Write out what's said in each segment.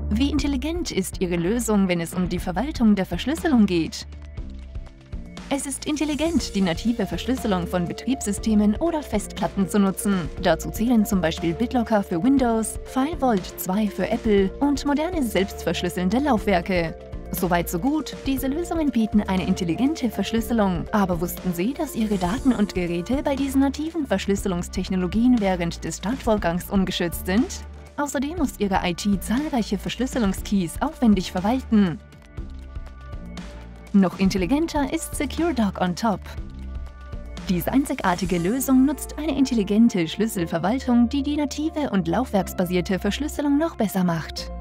Wie intelligent ist Ihre Lösung, wenn es um die Verwaltung der Verschlüsselung geht? Es ist intelligent, die native Verschlüsselung von Betriebssystemen oder Festplatten zu nutzen. Dazu zählen zum Beispiel BitLocker für Windows, FileVault 2 für Apple und moderne selbstverschlüsselnde Laufwerke. Soweit so gut, diese Lösungen bieten eine intelligente Verschlüsselung. Aber wussten Sie, dass Ihre Daten und Geräte bei diesen nativen Verschlüsselungstechnologien während des Startvorgangs ungeschützt sind? Außerdem muss Ihre IT zahlreiche Verschlüsselungskeys aufwendig verwalten. Noch intelligenter ist SecureDoc on Top. Diese einzigartige Lösung nutzt eine intelligente Schlüsselverwaltung, die die native und laufwerksbasierte Verschlüsselung noch besser macht.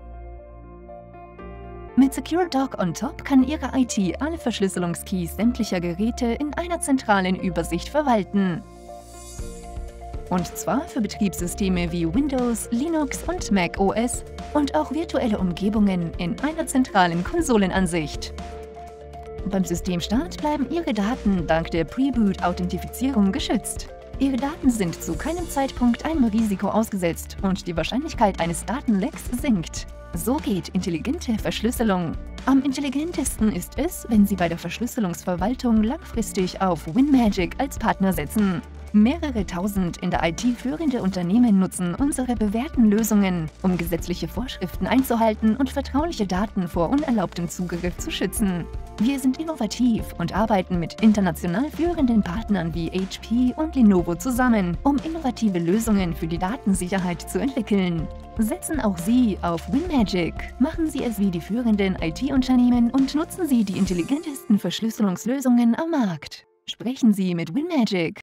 Mit SecureDoc on Top kann Ihre IT alle Verschlüsselungskeys sämtlicher Geräte in einer zentralen Übersicht verwalten. Und zwar für Betriebssysteme wie Windows, Linux und Mac OS und auch virtuelle Umgebungen in einer zentralen Konsolenansicht. Beim Systemstart bleiben Ihre Daten dank der Pre-Boot-Authentifizierung geschützt. Ihre Daten sind zu keinem Zeitpunkt einem Risiko ausgesetzt und die Wahrscheinlichkeit eines Datenlecks sinkt. So geht intelligente Verschlüsselung. Am intelligentesten ist es, wenn Sie bei der Verschlüsselungsverwaltung langfristig auf WinMagic als Partner setzen. Mehrere tausend in der IT führende Unternehmen nutzen unsere bewährten Lösungen, um gesetzliche Vorschriften einzuhalten und vertrauliche Daten vor unerlaubtem Zugriff zu schützen. Wir sind innovativ und arbeiten mit international führenden Partnern wie HP und Lenovo zusammen, um innovative Lösungen für die Datensicherheit zu entwickeln. Setzen auch Sie auf WinMagic. Machen Sie es wie die führenden IT-Unternehmen und nutzen Sie die intelligentesten Verschlüsselungslösungen am Markt. Sprechen Sie mit WinMagic.